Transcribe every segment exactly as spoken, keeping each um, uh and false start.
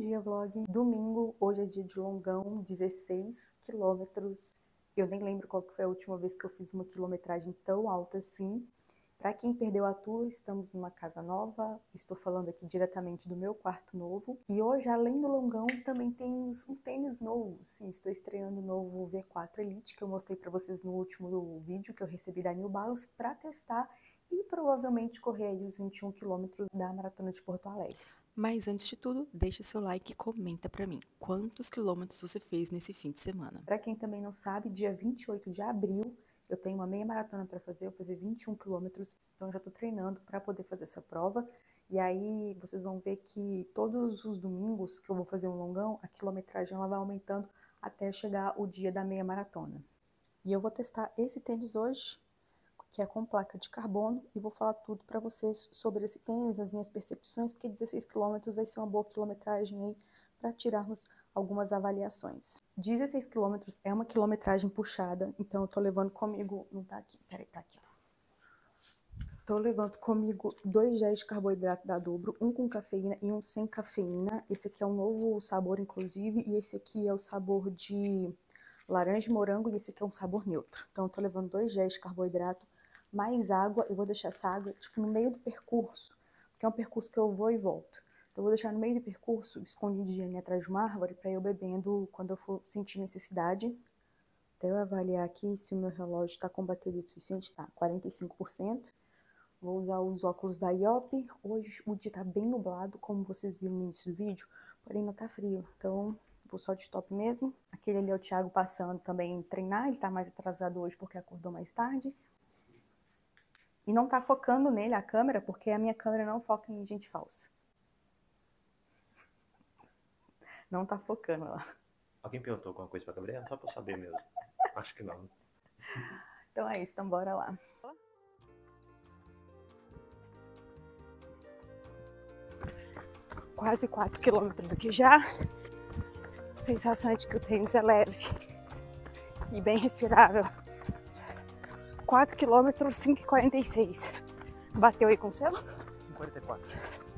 dia, vlog. Domingo, hoje é dia de longão, dezesseis quilômetros. Eu nem lembro qual que foi a última vez que eu fiz uma quilometragem tão alta assim. Para quem perdeu a tour, estamos numa casa nova. Estou falando aqui diretamente do meu quarto novo. E hoje, além do longão, também temos um tênis novo. Sim, estou estreando o novo V quatro Elite, que eu mostrei para vocês no último vídeo que eu recebi da New Balance para testar e provavelmente correr aí os vinte e um quilômetros da Maratona de Porto Alegre. Mas antes de tudo, deixa seu like e comenta pra mim quantos quilômetros você fez nesse fim de semana. Pra quem também não sabe, dia vinte e oito de abril eu tenho uma meia maratona pra fazer, eu vou fazer vinte e um quilômetros, então eu já tô treinando pra poder fazer essa prova. E aí vocês vão ver que todos os domingos que eu vou fazer um longão, a quilometragem ela vai aumentando até chegar o dia da meia maratona. E eu vou testar esse tênis hoje, que é com placa de carbono, e vou falar tudo para vocês sobre esse tênis, as minhas percepções, porque dezesseis quilômetros vai ser uma boa quilometragem aí para tirarmos algumas avaliações. dezesseis quilômetros é uma quilometragem puxada, então eu tô levando comigo, não tá aqui, peraí, tá aqui, ó. Tô levando comigo dois géis de carboidrato da Dobro, um com cafeína e um sem cafeína. Esse aqui é um novo sabor, inclusive, e esse aqui é o sabor de laranja e morango, e esse aqui é um sabor neutro. Então eu tô levando dois géis de carboidrato, mais água. Eu vou deixar essa água tipo no meio do percurso, porque é um percurso que eu vou e volto. Então eu vou deixar no meio do percurso, escondidinha atrás de uma árvore, para eu bebendo quando eu for sentir necessidade. Até eu avaliar aqui se o meu relógio está com bateria suficiente, tá, quarenta e cinco por cento. Vou usar os óculos da I O P. Hoje o dia tá bem nublado, como vocês viram no início do vídeo, porém não tá frio, então vou só de top mesmo. Aquele ali é o Thiago passando também treinar, ele tá mais atrasado hoje porque acordou mais tarde. E não tá focando nele a câmera, porque a minha câmera não foca em gente falsa. Não tá focando lá. Alguém perguntou alguma coisa pra Gabriela? Só pra eu saber mesmo. Acho que não. Então é isso, então bora lá. Quase quatro quilômetros aqui já. Sensação de que o tênis é leve e bem respirável. quatro quilômetros, cinco e quarenta e seis. Bateu aí com o seu? cinco e quarenta e quatro.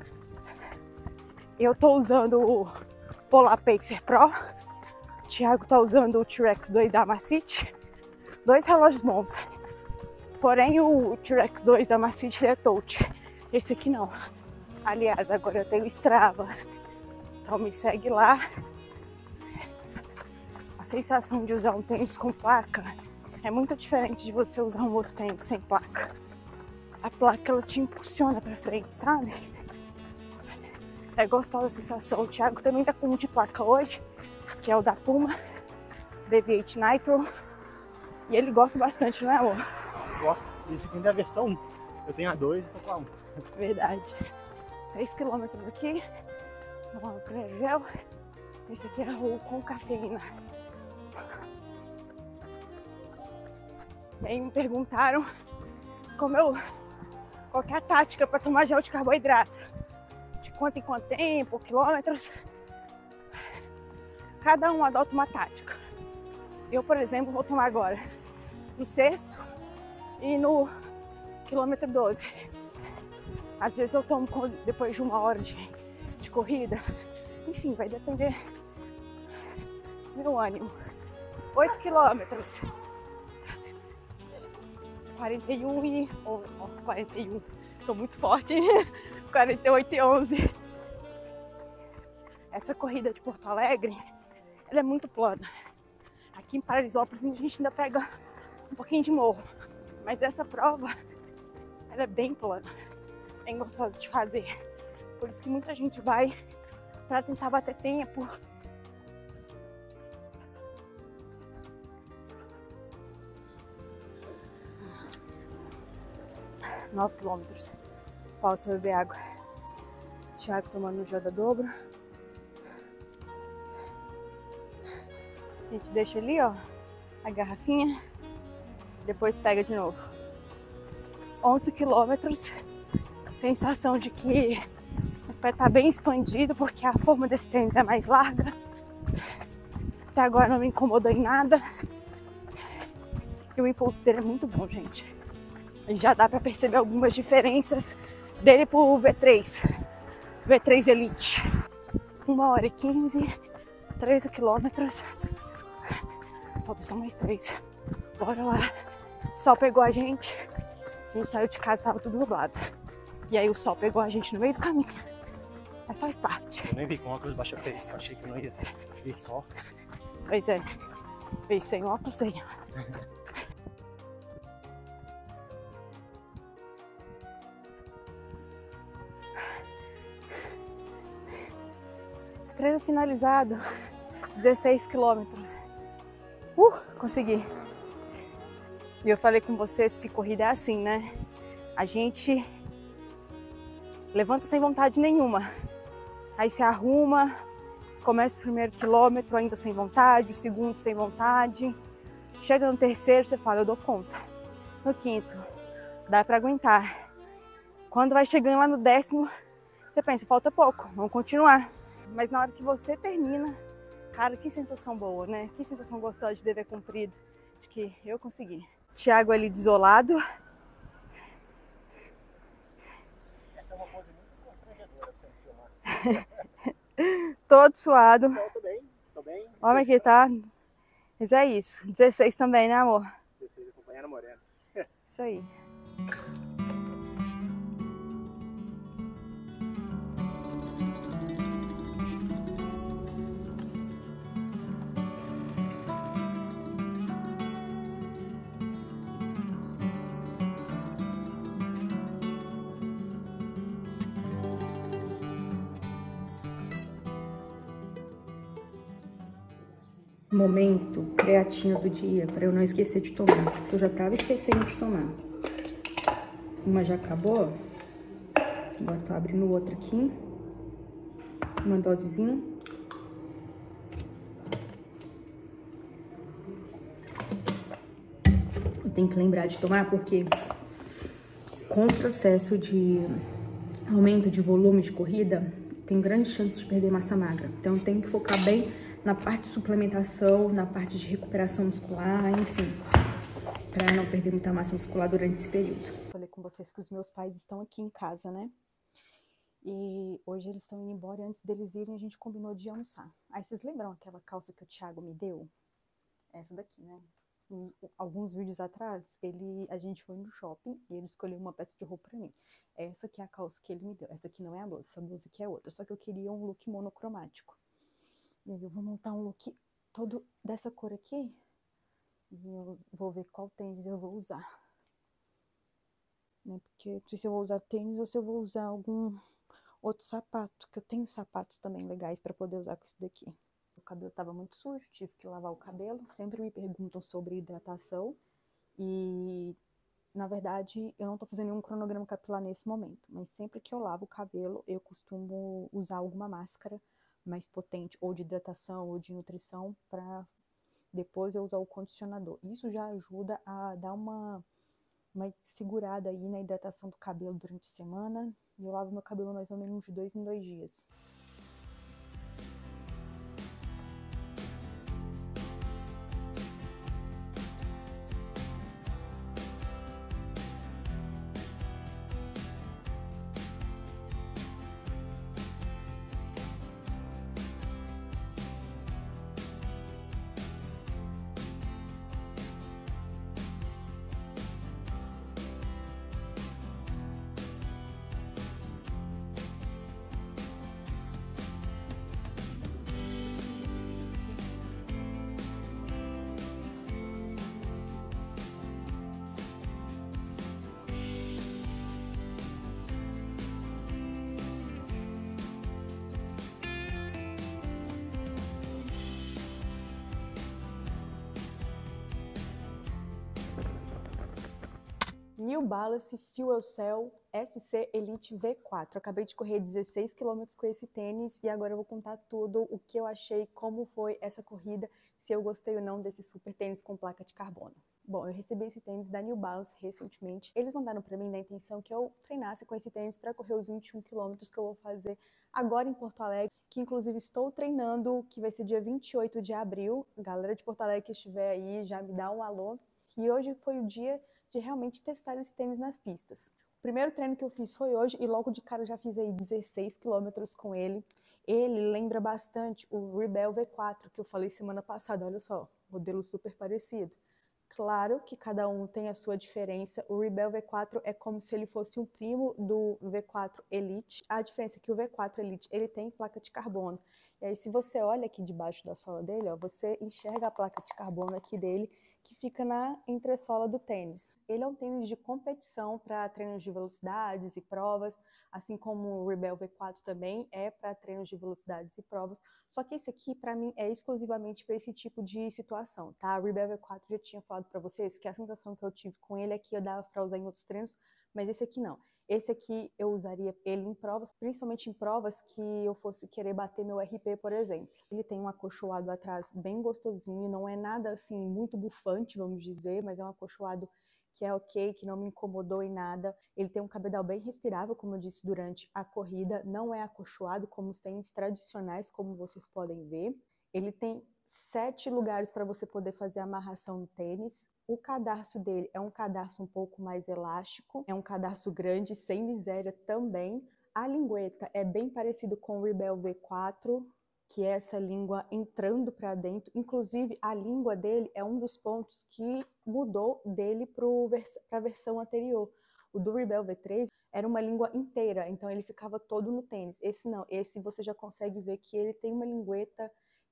Eu tô usando o Polar Pacer Pro. O Thiago tá usando o T-Rex dois da Amazfit. Dois relógios bons. Porém, o T-Rex dois da Amazfit é touch. Esse aqui não. Aliás, agora eu tenho Strava. Então me segue lá. A sensação de usar um tênis com placa é muito diferente de você usar um outro tênis sem placa. A placa, ela te impulsiona pra frente, sabe? É gostosa a sensação. O Thiago também tá com um de placa hoje, que é o da Puma, D V oito Nitro. E ele gosta bastante, não é, amor? Gosto. Esse aqui é a versão um. Eu tenho a dois e tô com a um. Verdade. seis quilômetros aqui. Vamos lá pro gel. Esse aqui é o com cafeína. E aí me perguntaram como eu, qual que é a tática para tomar gel de carboidrato. De quanto em quanto tempo, quilômetros. Cada um adota uma tática. Eu, por exemplo, vou tomar agora no sexto e no quilômetro doze. Às vezes eu tomo depois de uma hora de, de corrida. Enfim, vai depender do meu ânimo. oito quilômetros. quarenta e um e... Oh, oh, quarenta e um. Tô muito forte, hein? quarenta e oito e onze. Essa corrida de Porto Alegre, ela é muito plana. Aqui em Paraisópolis a gente ainda pega um pouquinho de morro. Mas essa prova, ela é bem plana. Bem gostosa de fazer. Por isso que muita gente vai para tentar bater tempo. nove quilômetros. Pausa para beber água. Thiago tomando o gel da Dobro. A gente deixa ali, ó, a garrafinha. Depois pega de novo. onze quilômetros. Sensação de que o pé tá bem expandido, porque a forma desse tênis é mais larga. Até agora não me incomodou em nada. E o impulso dele é muito bom, gente. Já dá pra perceber algumas diferenças dele pro V três. V três Elite. uma hora e quinze, treze quilômetros. Falta só mais três. Bora lá. O sol pegou a gente. A gente saiu de casa, tava tudo nublado. E aí o sol pegou a gente no meio do caminho. Mas faz parte. Eu nem vi com óculos baixa preço, achei que não ia vir sol. Pois é. Veio sem óculos aí. Treino finalizado. dezesseis quilômetros. Uh, consegui. E eu falei com vocês que corrida é assim, né? A gente levanta sem vontade nenhuma. Aí se arruma, começa o primeiro quilômetro ainda sem vontade, o segundo sem vontade. Chega no terceiro, você fala, eu dou conta. No quinto, dá pra aguentar. Quando vai chegando lá no décimo, você pensa, falta pouco, vamos continuar. Mas na hora que você termina, cara, que sensação boa, né? Que sensação gostosa de dever cumprido, de que eu consegui. Thiago ali desolado. Essa é uma pose muito constrangedora pra você filmar. Todo suado. Então, tô bem, tô bem. Olha aqui, tá? Mas é isso. dezesseis também, né, amor? dezesseis acompanhando a Morena. Isso aí. Momento creatina do dia, para eu não esquecer de tomar. Eu já tava esquecendo de tomar. Uma já acabou. Agora tô abrindo outra aqui. Uma dosezinha. Eu tenho que lembrar de tomar porque com o processo de aumento de volume de corrida, tem grande chance de perder massa magra. Então eu tenho que focar bem na parte de suplementação, na parte de recuperação muscular, enfim, para não perder muita massa muscular durante esse período. Falei com vocês que os meus pais estão aqui em casa, né? E hoje eles estão indo embora e antes deles irem a gente combinou de almoçar. Aí vocês lembram aquela calça que o Thiago me deu? Essa daqui, né? Em alguns vídeos atrás, ele, a gente foi no shopping e ele escolheu uma peça de roupa pra mim. Essa aqui é a calça que ele me deu. Essa aqui não é a blusa, essa blusa aqui é outra. Só que eu queria um look monocromático. E aí eu vou montar um look todo dessa cor aqui. E eu vou ver qual tênis eu vou usar. Né? Porque não sei se eu vou usar tênis ou se eu vou usar algum outro sapato. Que eu tenho sapatos também legais para poder usar com esse daqui. O cabelo tava muito sujo, tive que lavar o cabelo. Sempre me perguntam sobre hidratação. E, na verdade, eu não tô fazendo nenhum cronograma capilar nesse momento. Mas sempre que eu lavo o cabelo, eu costumo usar alguma máscara mais potente, ou de hidratação, ou de nutrição, para depois eu usar o condicionador. Isso já ajuda a dar uma, uma segurada aí na hidratação do cabelo durante a semana. E eu lavo meu cabelo mais ou menos de dois em dois dias. New Balance Fuel Cell S C Elite V quatro. Eu acabei de correr dezesseis quilômetros com esse tênis e agora eu vou contar tudo o que eu achei, como foi essa corrida, se eu gostei ou não desse super tênis com placa de carbono. Bom, eu recebi esse tênis da New Balance recentemente. Eles mandaram para mim na intenção que eu treinasse com esse tênis para correr os vinte e um quilômetros que eu vou fazer agora em Porto Alegre, que inclusive estou treinando, que vai ser dia vinte e oito de abril. Galera de Porto Alegre que estiver aí, já me dá um alô. E hoje foi o dia de realmente testar esse tênis nas pistas. O primeiro treino que eu fiz foi hoje e logo de cara eu já fiz aí dezesseis quilômetros com ele. Ele lembra bastante o Rebel V quatro, que eu falei semana passada, olha só, modelo super parecido. Claro que cada um tem a sua diferença. O Rebel V quatro é como se ele fosse um primo do V quatro Elite. A diferença é que o V quatro Elite ele tem placa de carbono. E aí, se você olha aqui debaixo da sola dele, ó, você enxerga a placa de carbono aqui dele, que fica na entressola do tênis. Ele é um tênis de competição para treinos de velocidades e provas, assim como o Rebel V quatro também é para treinos de velocidades e provas. Só que esse aqui, para mim, é exclusivamente para esse tipo de situação, tá? O Rebel V quatro eu já tinha falado para vocês que a sensação que eu tive com ele aqui eu dava para usar em outros treinos, mas esse aqui não. Esse aqui eu usaria ele em provas, principalmente em provas que eu fosse querer bater meu R P, por exemplo. Ele tem um acolchoado atrás bem gostosinho, não é nada assim muito bufante, vamos dizer, mas é um acolchoado que é ok, que não me incomodou em nada. Ele tem um cabedal bem respirável, como eu disse durante a corrida, não é acolchoado como os tênis tradicionais, como vocês podem ver. Ele tem sete lugares para você poder fazer a amarração no tênis. O cadarço dele é um cadarço um pouco mais elástico, é um cadarço grande, sem miséria também. A lingueta é bem parecido com o Rebel V quatro, que é essa língua entrando para dentro. Inclusive, a língua dele é um dos pontos que mudou dele para a versão anterior. O do Rebel V três era uma língua inteira, então ele ficava todo no tênis. Esse não, esse você já consegue ver que ele tem uma lingueta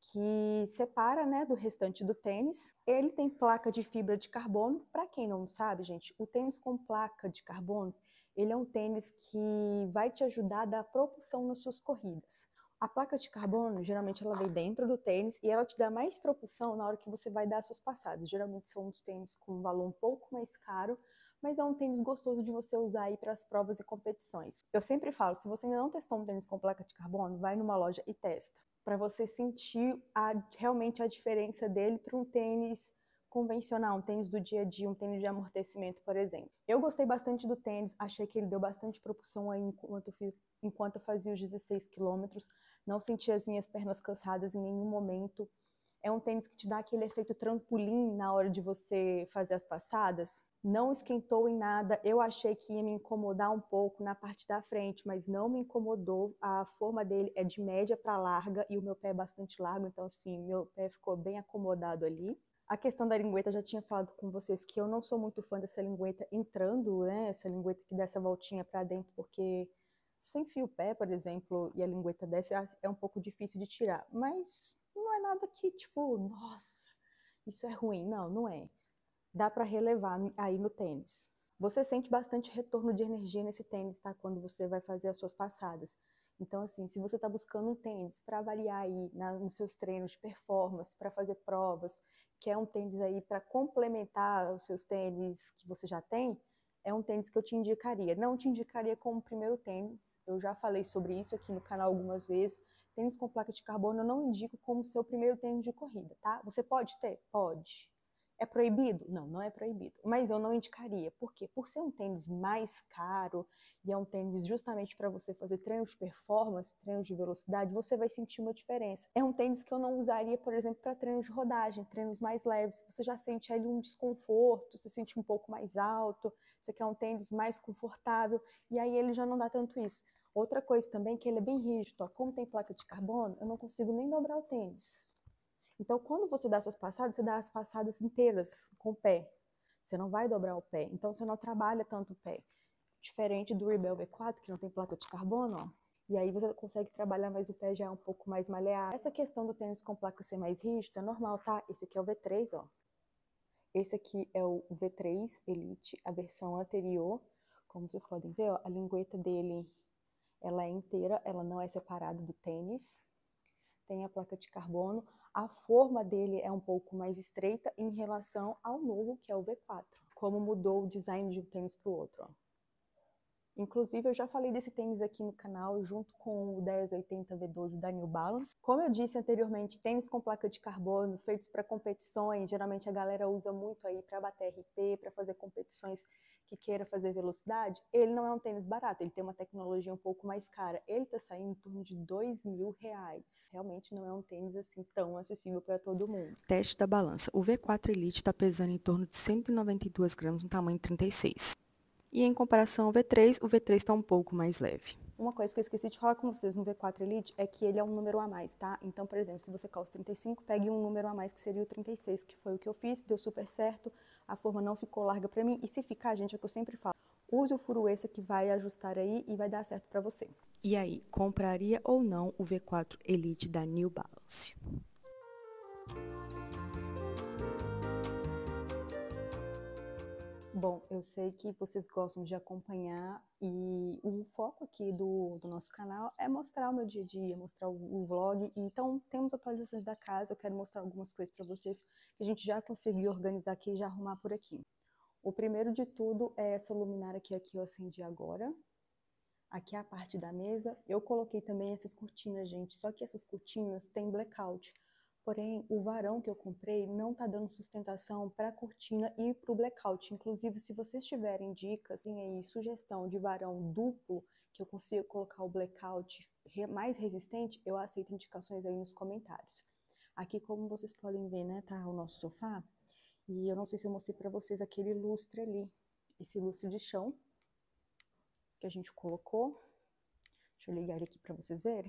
que separa, né, do restante do tênis. Ele tem placa de fibra de carbono. Para quem não sabe, gente, o tênis com placa de carbono, ele é um tênis que vai te ajudar a dar propulsão nas suas corridas. A placa de carbono, geralmente ela vem dentro do tênis e ela te dá mais propulsão na hora que você vai dar as suas passadas. Geralmente são uns tênis com um valor um pouco mais caro, mas é um tênis gostoso de você usar aí para as provas e competições. Eu sempre falo, se você ainda não testou um tênis com placa de carbono, vai numa loja e testa, para você sentir a, realmente a diferença dele para um tênis convencional, um tênis do dia a dia, um tênis de amortecimento, por exemplo. Eu gostei bastante do tênis, achei que ele deu bastante propulsão aí enquanto eu, fiz, enquanto eu fazia os dezesseis quilômetros, não senti as minhas pernas cansadas em nenhum momento. É um tênis que te dá aquele efeito trampolim na hora de você fazer as passadas. Não esquentou em nada, eu achei que ia me incomodar um pouco na parte da frente, mas não me incomodou. A forma dele é de média para larga e o meu pé é bastante largo, então assim, meu pé ficou bem acomodado ali. A questão da lingueta, eu já tinha falado com vocês que eu não sou muito fã dessa lingueta entrando, né, essa lingueta que dá essa voltinha para dentro, porque se enfia o pé, por exemplo, e a lingueta desce, é um pouco difícil de tirar, mas não é nada que, tipo, nossa, isso é ruim, não, não é. Dá para relevar aí no tênis. Você sente bastante retorno de energia nesse tênis, tá? Quando você vai fazer as suas passadas. Então, assim, se você está buscando um tênis para variar aí na, nos seus treinos de performance, para fazer provas, quer um tênis aí para complementar os seus tênis que você já tem, é um tênis que eu te indicaria. Não te indicaria como primeiro tênis, eu já falei sobre isso aqui no canal algumas vezes. Tênis com placa de carbono eu não indico como seu primeiro tênis de corrida, tá? Você pode ter? Pode. É proibido? Não, não é proibido. Mas eu não indicaria. Por quê? Por ser um tênis mais caro e é um tênis justamente para você fazer treinos de performance, treinos de velocidade, você vai sentir uma diferença. É um tênis que eu não usaria, por exemplo, para treinos de rodagem, treinos mais leves. Você já sente ali um desconforto, você sente um pouco mais alto, você quer um tênis mais confortável e aí ele já não dá tanto isso. Outra coisa também que ele é bem rígido, ó, como tem placa de carbono, eu não consigo nem dobrar o tênis. Então, quando você dá suas passadas, você dá as passadas inteiras com o pé. Você não vai dobrar o pé. Então, você não trabalha tanto o pé. Diferente do Rebel V quatro, que não tem placa de carbono, ó. E aí você consegue trabalhar mais o pé já um pouco mais maleável. Essa questão do tênis com placa ser mais rígido é normal, tá? Esse aqui é o V três, ó. Esse aqui é o V três Elite, a versão anterior. Como vocês podem ver, ó, a lingueta dele, ela é inteira, ela não é separada do tênis. Tem a placa de carbono. A forma dele é um pouco mais estreita em relação ao novo, que é o V quatro. Como mudou o design de um tênis para o outro, ó. Inclusive, eu já falei desse tênis aqui no canal, junto com o dez oitenta V doze da New Balance. Como eu disse anteriormente, tênis com placa de carbono, feitos para competições, geralmente a galera usa muito aí para bater R P, para fazer competições que queira fazer velocidade. Ele não é um tênis barato, ele tem uma tecnologia um pouco mais cara. Ele tá saindo em torno de dois mil reais. Realmente não é um tênis assim tão acessível para todo mundo. Teste da balança. O V quatro Elite está pesando em torno de cento e noventa e duas gramas no tamanho trinta e seis. E em comparação ao V três, o V três está um pouco mais leve. Uma coisa que eu esqueci de falar com vocês no V quatro Elite é que ele é um número a mais, tá? Então, por exemplo, se você calça trinta e cinco, pegue um número a mais, que seria o trinta e seis, que foi o que eu fiz, deu super certo, a forma não ficou larga pra mim. E se ficar, gente, é o que eu sempre falo, use o furo extra que vai ajustar aí e vai dar certo pra você. E aí, compraria ou não o V quatro Elite da New Balance? Bom, eu sei que vocês gostam de acompanhar e o foco aqui do, do nosso canal é mostrar o meu dia a dia, mostrar o, o vlog. Então, temos atualizações da casa, eu quero mostrar algumas coisas para vocês que a gente já conseguiu organizar aqui e já arrumar por aqui. O primeiro de tudo é essa luminária aqui, aqui eu acendi agora. Aqui é a parte da mesa. Eu coloquei também essas cortinas, gente, só que essas cortinas têm blackout. Porém, o varão que eu comprei não tá dando sustentação para a cortina e para o blackout. Inclusive, se vocês tiverem dicas e sugestão de varão duplo, que eu consiga colocar o blackout mais resistente, eu aceito indicações aí nos comentários. Aqui, como vocês podem ver, né, tá o nosso sofá. E eu não sei se eu mostrei para vocês aquele lustre ali, esse lustre de chão que a gente colocou. Deixa eu ligar ele aqui para vocês verem.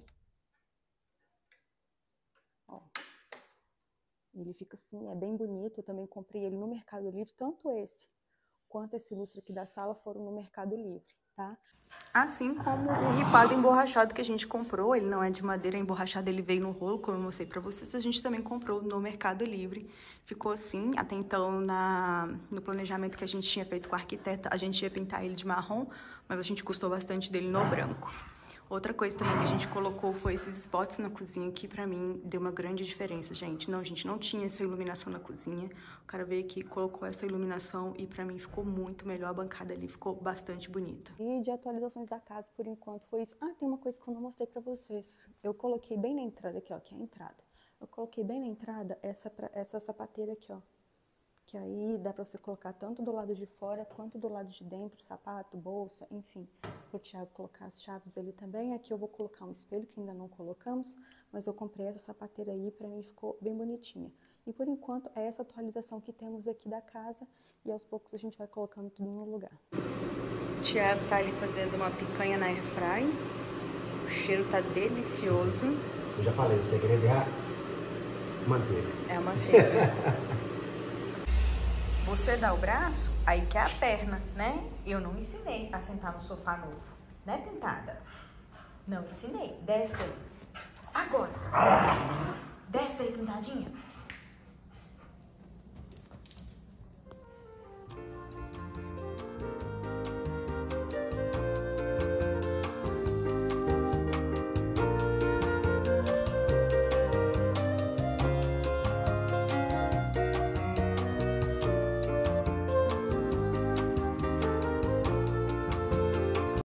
Ó. Ele fica assim, é bem bonito. Eu também comprei ele no Mercado Livre, tanto esse quanto esse lustre aqui da sala foram no Mercado Livre, tá? Assim como o ripado emborrachado que a gente comprou, ele não é de madeira emborrachada, ele veio no rolo, como eu mostrei pra vocês, a gente também comprou no Mercado Livre. Ficou assim, até então na, no planejamento que a gente tinha feito com a arquiteta, a gente ia pintar ele de marrom, mas a gente gostou bastante dele no branco. Outra coisa também que a gente colocou foi esses spots na cozinha, que pra mim deu uma grande diferença, gente. Não, a gente não tinha essa iluminação na cozinha. O cara veio aqui, colocou essa iluminação e pra mim ficou muito melhor. A bancada ali ficou bastante bonita. E de atualizações da casa, por enquanto, foi isso. Ah, tem uma coisa que eu não mostrei pra vocês. Eu coloquei bem na entrada aqui, ó, que é a entrada. Eu coloquei bem na entrada essa, essa sapateira aqui, ó. Que aí dá pra você colocar tanto do lado de fora quanto do lado de dentro, sapato, bolsa, enfim. Pro Thiago colocar as chaves ali também. Aqui eu vou colocar um espelho que ainda não colocamos, mas eu comprei essa sapateira aí, pra mim ficou bem bonitinha. E por enquanto é essa atualização que temos aqui da casa e aos poucos a gente vai colocando tudo no lugar. O Thiago tá ali fazendo uma picanha na airfry. O cheiro tá delicioso. Eu já falei, o segredo é a manteiga. É a manteiga. Você dá o braço, aí que é a perna, né? Eu não ensinei a sentar no sofá novo, né, Pintada? Não ensinei. Desce aí. Agora. Desce aí, Pintadinha.